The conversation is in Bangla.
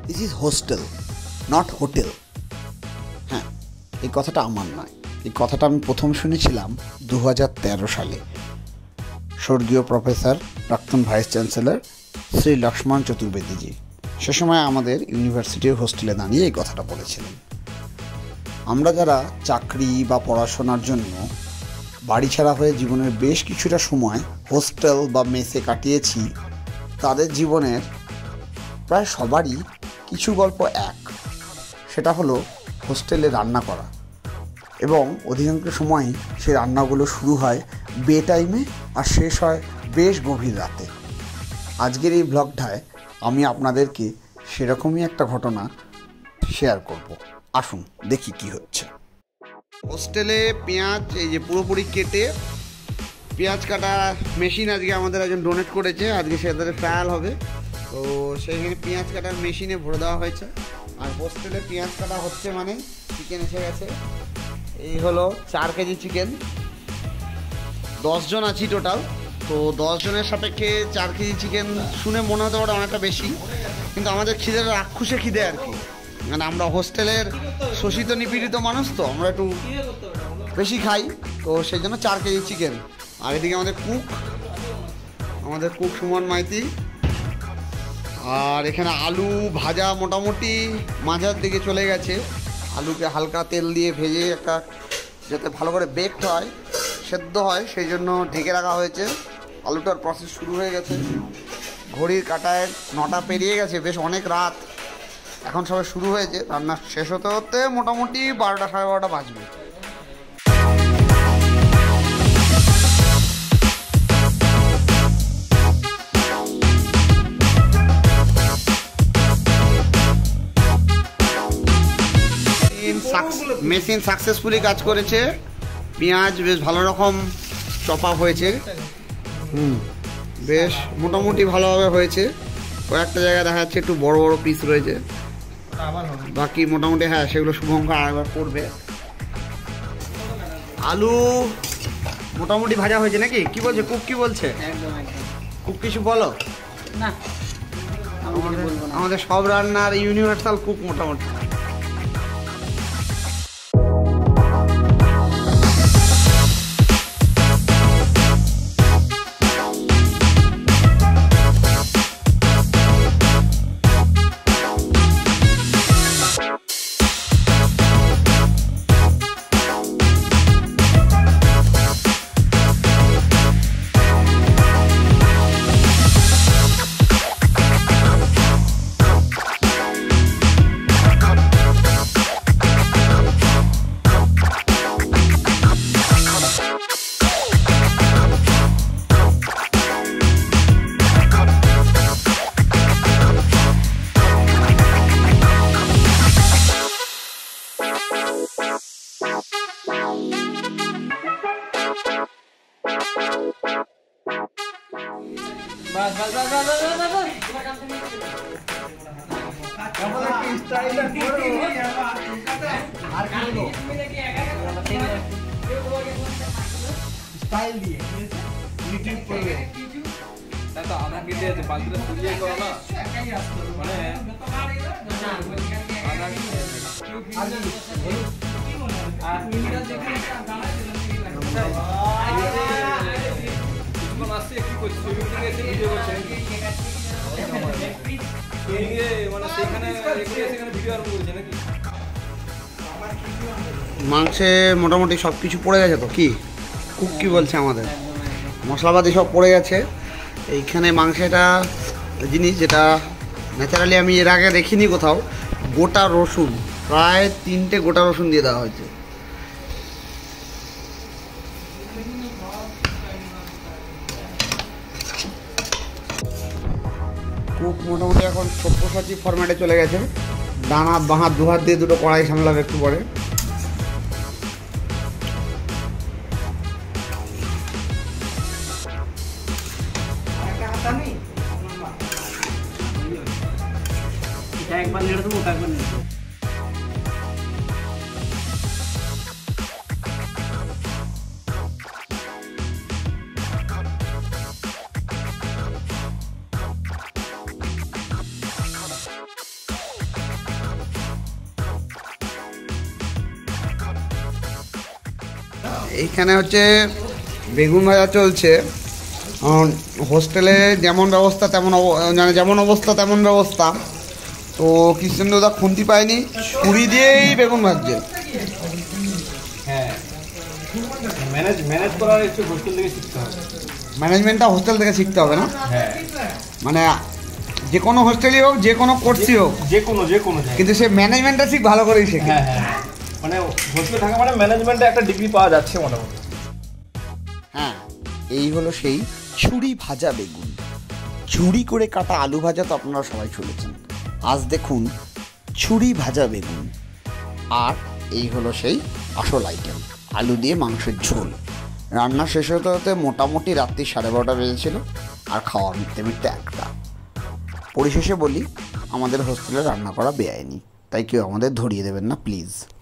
This is hostel, not hotel. হ্যাঁ, এই কথাটা আমার নয়, এই কথাটা আমি প্রথম শুনেছিলাম 2013 সালে স্বর্গীয় প্রফেসর প্রাক্তন ভাইস চ্যান্সেলর শ্রী লক্ষ্মণ চতুর্বেদীজি সে সময় আমাদের ইউনিভার্সিটির হোস্টেলে দাঁড়িয়ে এই কথাটা বলেছিলেন। আমরা যারা চাকরি বা পড়াশোনার জন্য বাড়ি ছাড়া হয়ে জীবনের বেশ কিছুটা সময় হোস্টেল বা মেসে কাটিয়েছি, তাদের জীবনের প্রায় সবারই কিছু গল্প এক, সেটা হলো হোস্টেলে রান্না করা, এবং অধিকাংশ সময়ই সেই রান্নাগুলো শুরু হয় বে টাইমে আর শেষ হয় বেশ গভীর রাতে। আজকের এই ব্লগটায় আমি আপনাদেরকে সেরকমই একটা ঘটনা শেয়ার করব। আসুন দেখি কি হচ্ছে। হোস্টেলে পেঁয়াজ এই যে পুরোপুরি কেটে পেঁয়াজ কাটা মেশিন আজকে আমাদের একজন ডোনেট করেছে, আজকে সেটাতে ট্রায়াল হবে। তো সেইখানে পেঁয়াজ কাটার মেশিনে ভরে দেওয়া হয়েছে। আর হোস্টেলে পেঁয়াজ কাটা হচ্ছে মানে চিকেন এসে গেছে। এই হলো 4 কেজি চিকেন, 10 জন আছি টোটাল। তো 10 জনের সাপেক্ষে 4 কেজি চিকেন শুনে মনে হতে পারে অনেকটা বেশি, কিন্তু আমাদের খিদের রাক্ষুসে খিদে আর কি। মানে আমরা হোস্টেলের শোষিত নিপীড়িত মানুষ, তো আমরা একটু বেশি খাই, তো সেই জন্য 4 কেজি চিকেন। আর এদিকে আমাদের কুক সুমন মাইতি। আর এখানে আলু ভাজা মোটামুটি মাঝার দিকে চলে গেছে। আলুকে হালকা তেল দিয়ে ভেজে একটা যাতে ভালো করে বেকড হয়, সেদ্ধ হয়, সেই জন্য ঢেকে রাখা হয়েছে। আলুটার প্রসেস শুরু হয়ে গেছে। ঘড়ির কাঁটায় 9টা পেরিয়ে গেছে, বেশ অনেক রাত। এখন সবাই শুরু হয়েছে, রান্না শেষ হতে হতে মোটামুটি 12টা সাড়ে 12টা বাজবে। মেশিন সাকসেসফুলি কাজ করেছে। পেঁয়াজ বেশ ভালো রকম চপ আপ হয়েছে, বেশ মোটামুটি ভালোভাবে হয়েছে। কয়েকটা জায়গায় দেখা যাচ্ছে একটু বড় বড় পিস রয়েছে, বাকি মোটামুটি হ্যাঁ সেগুলো শুভঙ্কর আরেকবার করবে। আলু মোটামুটি ভাজা হয়েছে নাকি? কি বলছে কুক, কি বলছে? কুক কিছু বলো না, আমাদের সব রান্নার ইউনিভার্সাল কুক মোটামুটি। মাংসে মোটামুটি সব কিছু পড়ে গেছে। তো কি কুক কি বলছে? আমাদের মশলাপাতি সব পড়ে গেছে। এইখানে মাংসটা জিনিস যেটা ন্যাচারালি আমি এর আগে দেখিনি কোথাও, গোটা রসুন, প্রায় 3টে গোটা রসুন দিয়ে দেওয়া হয়েছে। কুক মোটামুটি এখন সব্যসাচী ফরম্যাটে চলে গেছে। ডান হাত বাঁ হাত দু হাত দিয়ে দুটো কড়াই সামলাবে একটু পরে। একবার নেড়ে দেবো, একবার নেড়ে দেবো। এইখানে হচ্ছে বেগুন ভাজা চলছে। হোস্টেলে যেমন ব্যবস্থা তেমন মানে যেমন অবস্থা তেমন ব্যবস্থা। তো কৃষ্ণেন্দুদা খুন্তি পায়নি, ছুরি দিয়েই বেগুন ভাজছে। হ্যাঁ, ম্যানেজ করার একটু হোস্টেল থেকে শিখতে হবে। ম্যানেজমেন্টটা হোস্টেল থেকে শিখতে হবে না? হ্যাঁ, মানে যে কোনো হোস্টেলই হোক, যে কোনো কোর্সই হোক, যে কোনো কিন্তু সে ম্যানেজমেন্টটা ঠিক ভালো করেই শেখে। হ্যাঁ হ্যাঁ, মানে হোস্টেলে থাকা মানে ম্যানেজমেন্টে একটা ডিগ্রি পাওয়া যাচ্ছে মোটামুটি। হ্যাঁ, এই হলো সেই ছুরি ভাজা বেগুন। ঝুড়ি করে কাটা আলু ভাজা তো আপনারা সবাই শুনেছেন, আজ দেখুন ছুরি ভাজা বেগুন। আর এই হলো সেই আসল আইটেম, আলু দিয়ে মাংসের ঝোল। রান্না শেষ হতে হতে মোটামুটি রাত্রি 12:30 বেজেছিল, আর খাওয়া মিটতে মিটতে 1টা। পরিশেষে বলি, আমাদের হোস্টেলে রান্না করা বেআইনি, তাই কেউ আমাদের ধরিয়ে দেবেন না প্লিজ।